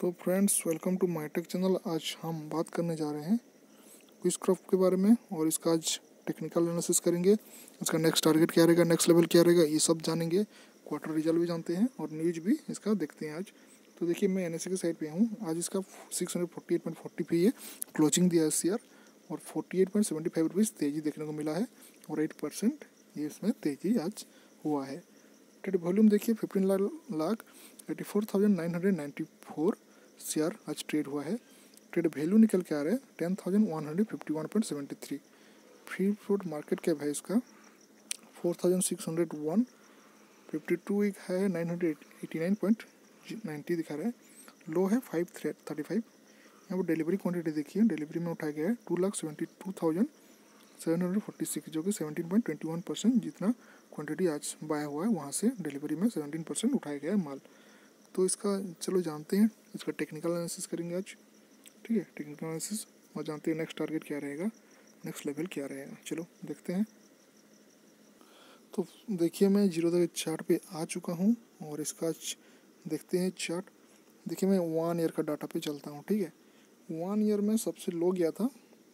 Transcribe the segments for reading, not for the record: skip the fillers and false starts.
तो friends, welcome to my tech channel. आज हम बात करने जा रहे हैं क्विज़क्राफ्ट के बारे में और इसका आज टेक्निकल एनालिसिस करेंगे। इसका नेक्स्ट टारगेट क्या रहेगा, नेक्स्ट लेवल क्या रहेगा, ये सब जानेंगे। क्वार्टर रिजल्ट भी जानते हैं और न्यूज भी इसका देखते हैं आज। तो देखिए, मैं NSE के साइड पे हूँ। आज इसका 648.40 पे ये क्लोजिंग दिया है शेयर और 48.75 रुपीज़ तेज़ी देखने को मिला है और 8% ये इसमें तेज़ी आज हुआ है। ट्रेड वॉल्यूम देखिए 15,84,994 शेयर आज ट्रेड हुआ है। ट्रेड वैल्यू निकल के आ रहा है 10,151.73। फ्री फ्लोट मार्केट कैप है इसका 4,601। 52 वीक है 989.90 दिखा रहा है। लो है 535। यहाँ पर डिलीवरी क्वांटिटी देखिए, डिलीवरी में उठाया गया है 2,72,746 जो कि 17.21% जितना क्वांटिटी आज बाया हुआ है वहाँ से डिलीवरी में 17% उठाया गया है माल। तो इसका चलो जानते हैं, इसका टेक्निकल एनालिसिस करेंगे आज। ठीक है, टेक्निकल एनालिसिस और जानते हैं नेक्स्ट टारगेट क्या रहेगा, नेक्स्ट लेवल क्या रहेगा। चलो देखते हैं। तो देखिए, मैं जीरो द चार्ट पे आ चुका हूँ और इसका देखते हैं चार्ट। देखिए, मैं 1 ईयर का डाटा पे चलता हूँ। ठीक है, 1 ईयर में सबसे लो गया था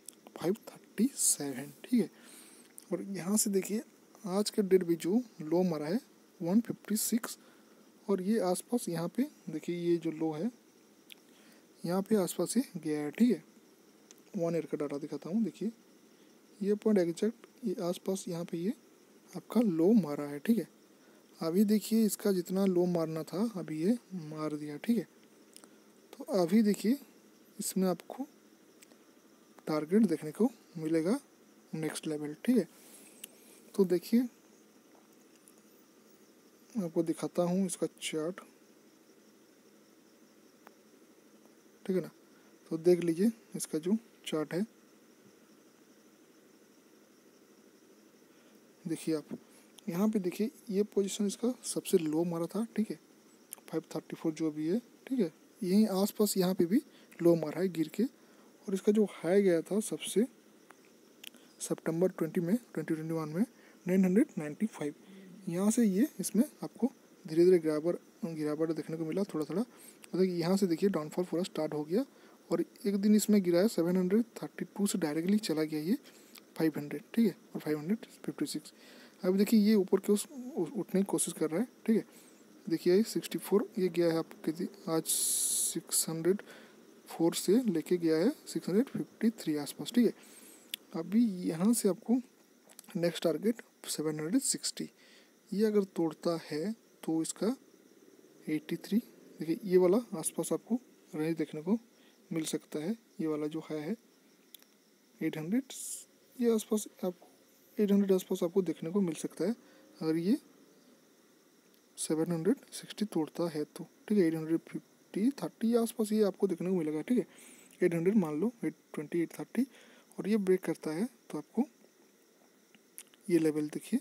537। ठीक है, और यहाँ से देखिए आज के डेट भी जो लो मारा है 156 और ये आसपास यहाँ पे देखिए ये जो लो है यहाँ पे आसपास ये गया है। ठीक है, 1 ईयर का डाटा दिखाता हूँ। देखिए ये पॉइंट एग्जैक्ट ये आसपास यहाँ पे ये आपका लो मारा है। ठीक है, अभी देखिए इसका जितना लो मारना था अभी ये मार दिया। ठीक है, तो अभी देखिए इसमें आपको टारगेट देखने को मिलेगा नेक्स्ट लेवल। ठीक है, तो देखिए आपको दिखाता हूँ इसका चार्ट। ठीक है ना, तो देख लीजिए इसका जो चार्ट है। देखिए आप यहाँ पे देखिए ये पोजीशन इसका सबसे लो मारा था। ठीक है, 534 जो भी है। ठीक है, यहीं आसपास यहाँ पे भी लो मारा है गिर के और इसका जो हाई गया था सबसे सितंबर 2021 में 995। यहाँ से ये इसमें आपको धीरे धीरे गिरावट देखने को मिला थोड़ा थोड़ा। देखिए यहाँ से देखिए डाउनफॉल पूरा स्टार्ट हो गया और एक दिन इसमें गिरा है 732 से डायरेक्टली चला गया ये 500। ठीक है, और 556। अब देखिए ये ऊपर के उठने की कोशिश कर रहा है। ठीक है, देखिए ये 64 ये गया है आपके आज 604 से लेके गया है 653 आसपास। ठीक है, अभी यहाँ से आपको नेक्स्ट टारगेट 760 ये अगर तोड़ता है तो इसका 83 देखिए ये वाला आसपास आपको रेंज देखने को मिल सकता है। ये वाला जो है 800 ये आसपास आपको 800 आसपास आपको देखने को मिल सकता है अगर ये 760 तोड़ता है तो। ठीक है, 850 30 आसपास ये आपको देखने को मिलेगा। ठीक है, 800 मान लो 820 830 और ये ब्रेक करता है तो आपको ये लेवल देखिए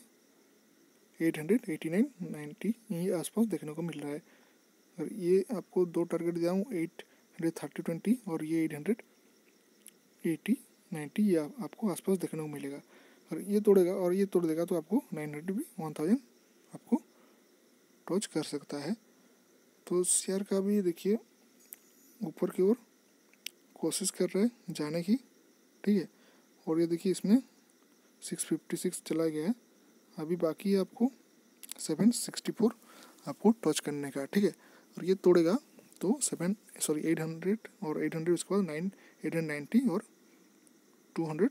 889 90 ये आसपास देखने को मिल रहा है। और ये आपको दो टारगेट दिया हूँ 830 20 और ये 880 90 ये आपको आसपास देखने को मिलेगा। और ये तोड़ेगा और ये तोड़ देगा तो आपको 900 भी 1000 आपको टच कर सकता है। तो शेयर का भी देखिए ऊपर की ओर कोशिश कर रहा है जाने की। ठीक है, और ये देखिए इसमें 656 चला गया है, अभी बाकी है आपको 764 आपको टच करने का। ठीक है, और ये तोड़ेगा तो 800 और 800 उसके बाद 890 और 200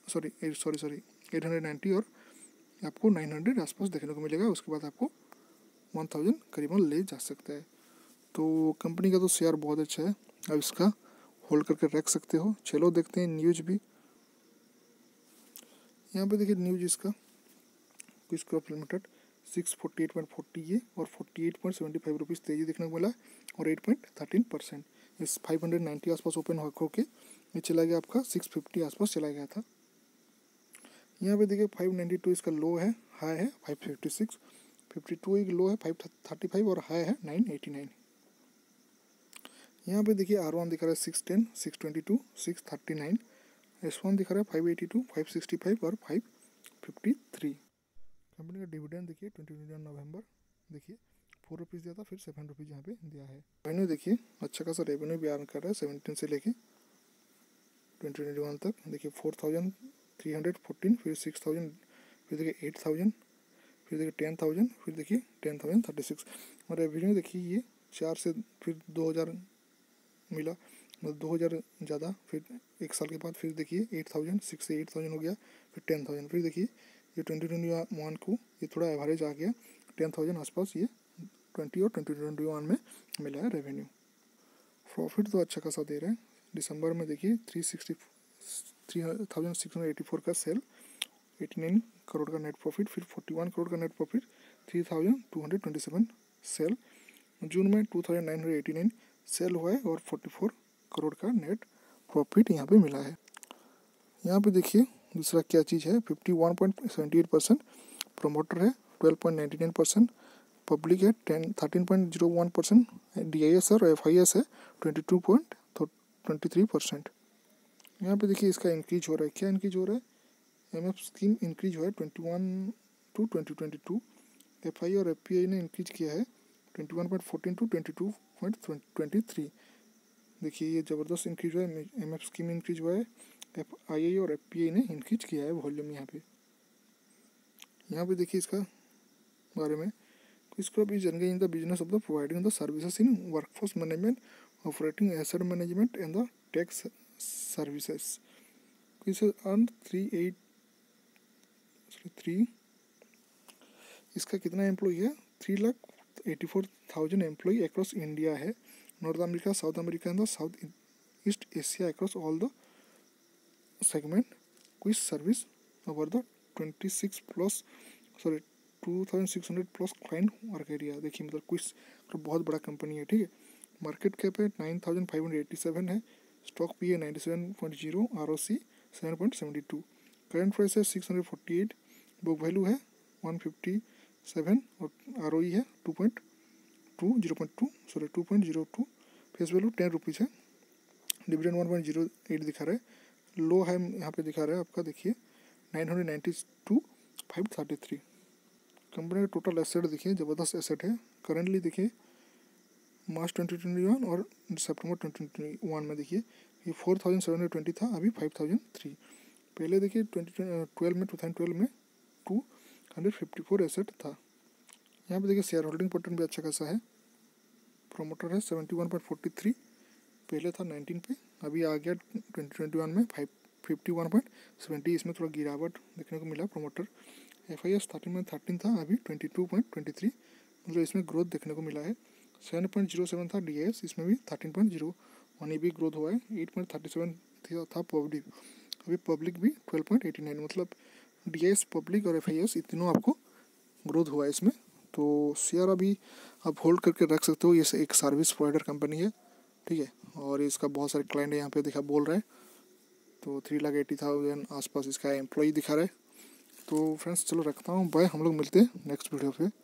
890 और आपको 900 आसपास देखने को मिलेगा। उसके बाद आपको 1000 करीबन ले जा सकता है। तो कंपनी का तो शेयर बहुत अच्छा है, अब इसका होल्ड करके रख सकते हो। चलो देखते हैं न्यूज भी। यहाँ पे देखिए न्यूज इसका क्विज़क्राफ्ट लिमिटेड 648.40 ये और 48.75 रुपीज़ तेजी देखने को मिला और 8.13%। इस 590 आसपास ओपन होके ये चला गया आपका 650 आसपास चला गया था। यहाँ पे देखिए 592 इसका लो है, हाई है 556। 52 एक लो है 535 और हाई है 989। यहाँ पे देखिए R1 दिखा रहा है 610 622 639। S1 दिखा रहा है 582 565 और 553। कंपनी का डिविडेंड देखिए 29 नवंबर देखिए 4 रुपीज़ दिया था, फिर 7 रुपीज़ यहाँ पे दिया है। रेवेन्यू देखिए अच्छा खासा रेवेन्यू भी अर्न कर रहा है 17 से लेके 2021 तक। देखिए 4314, फिर 6000, फिर देखिए 8000, फिर देखिए 10,000, फिर देखिए 10,036। और रेवेन्यू देखिए ये 4 से फिर 2000 मिला, मतलब 2000 ज़्यादा, फिर एक साल के बाद फिर देखिए 8000, 6 से 8000 हो गया, फिर 10,000, फिर देखिए ये 2021 को ये थोड़ा एवरेज आ गया 10,000 आसपास, ये 20 और 2021 में मिला है रेवेन्यू। प्रॉफिट तो अच्छा खासा दे रहे हैं। दिसंबर में देखिए 3684 का सेल, 89 करोड़ का नेट प्रॉफिट, फिर 41 करोड़ का नेट प्रॉफिट, 3227 सेल। जून में 2989 सेल हुआ है और 44 करोड़ का नेट प्रॉफिट यहाँ पे मिला है। यहाँ पे देखिए दूसरा क्या चीज़ है, 51.78% प्रोमोटर है, 12.99% पब्लिक है, 13.01% DIS और FIS है, 22.23%। यहाँ पे देखिए इसका इंक्रीज हो रहा है। क्या इंक्रीज हो रहा है? MF स्कीम इंक्रीज हुआ है 21 to 2022। FI और FPI ने इंक्रीज किया है 21.14 to 22.23। देखिए ये ज़बरदस्त इंक्रीज हुआ है। MF स्कीम इंक्रीज हुआ है, FII और FPI ने इंक्रीज किया है वॉल्यूम। यहाँ पे देखिए इसका बारे में, scope is engage in the business of the providing the services in workforce management, operating asset management and the tax services. इसे अर्न 3 इसका कितना एम्प्लॉई है? 3,84,000 एम्प्लॉई अक्रॉस इंडिया है, North America, South America and the South East Asia across all the segment. Quess service over the 2,600 plus client work area. देखिए मतलब quiz तो बहुत बड़ा कंपनी है, ठीक है। मार्केट कैप है 9,587 है, स्टॉक पी है 97.0, ROC 7.72, करंट प्राइस है 648, बुक वैल्यू है 157 और ROE है 2.02, फेस वैल्यू 10 रुपीज़ है, डिविडेंड 1.08 दिखा रहा है, लो है यहाँ पे दिखा रहा है आपका, देखिए 992,533। कंपनी का टोटल एसेट देखिए ज़बरदस्त एसेट है। करेंटली देखिए मार्च 2021 और सितंबर 2021 में देखिए ये 4,720 था, अभी 5,003। पहले देखिए 2012 में 254 एसेट था। यहाँ पे देखिए शेयर होल्डिंग पैटर्न भी अच्छा खासा है। प्रोमोटर है 71.43, पहले था 19 पे, अभी आ गया 2021 में 51.70। इसमें थोड़ा गिरावट देखने को मिला प्रोमोटर। FIS स्टार्टिंग में 13 था, अभी 22.23, मतलब इसमें ग्रोथ देखने को मिला है। 7.07 था DIS, इसमें भी 13.01 ये भी ग्रोथ हुआ है। 8.37 था पब्लिक, अभी पब्लिक भी 12.89, मतलब DIS, पब्लिक और FIS तीनों आपको ग्रोथ हुआ है इसमें। तो शेयर अभी आप होल्ड करके रख सकते हो। ये एक सर्विस प्रोवाइडर कंपनी है, ठीक है, और इसका बहुत सारे क्लाइंट यहाँ पे दिखा बोल रहा है। तो 3,80,000 आसपास इसका एम्प्लॉई दिखा रहा है। तो फ्रेंड्स चलो रखता हूँ, बाय, हम लोग मिलते हैं नेक्स्ट वीडियो पे।